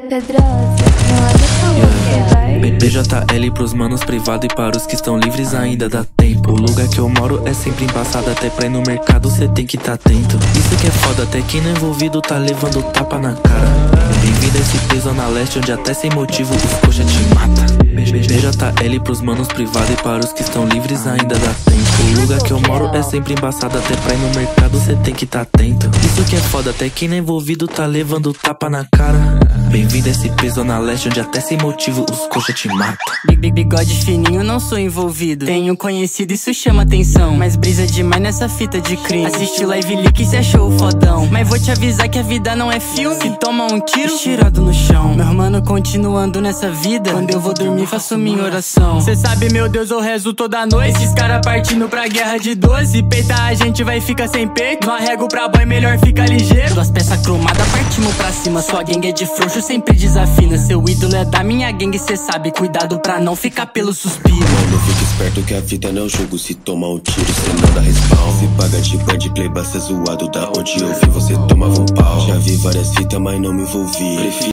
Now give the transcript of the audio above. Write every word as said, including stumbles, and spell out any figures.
Pedrosa, não olha pra yeah. B J L pros manos privado e para os que estão livres ainda dá tempo. O lugar que eu moro é sempre embaçado, até pra ir no mercado cê tem que tá atento. Isso que é foda, até quem não é envolvido tá levando tapa na cara. Bem-vindo a esse P Zona Leste, onde até sem motivo os coxa te mata. B J L pros manos privado e para os que estão livres ainda dá tempo. O lugar que eu moro é sempre embaçado, até pra ir no mercado cê tem que tá atento. Isso que é foda, até quem não é envolvido tá levando tapa na cara. Bem-vindo a esse P Zona Leste, onde até sem motivo os coxa te mata. Bigode fininho, não sou envolvido. Tenho conhecido, isso chama atenção. Mas brisa demais nessa fita de crime. Assiste live leak e cê achou o fodão. Mas vou te avisar que a vida não é filme. Se toma um tiro, estirado no chão. Meu mano, continuando nessa vida. Quando eu vou dormir, faço minha oração. Cê sabe, meu Deus, eu rezo toda noite. Esses caras partindo pra guerra de doze. Peita a gente vai ficar sem peito. Não arrego pra boy, melhor fica ligeiro. Duas peças cromadas, partimos pra cima. Sua gangue é de frouxo, sempre desafina. Seu ídolo é da minha gangue, cê sabe. Cuidado pra não ficar pelo suspiro. Mano, fica esperto que a vida não é um jogo. Se tomar um tiro, cê não dá respawn. Se paga de band, play, cê zoado. Da onde eu vi, você tomava um pau. Já vi várias fitas, mas não me envolvi. Prefiro